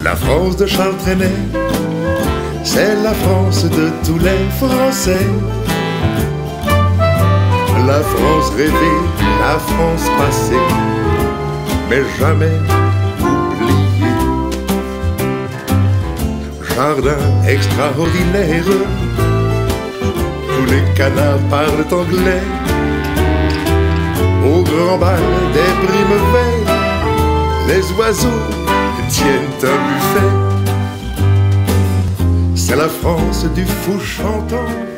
La France de Charles Trenet, c'est la France de tous les Français. La France rêvée, la France passée, mais jamais oubliée. Jardin extraordinaire, tous les canards parlent anglais. Au grand bal des primes verts, les oiseaux tiennent un buffet. C'est la France du fou chantant,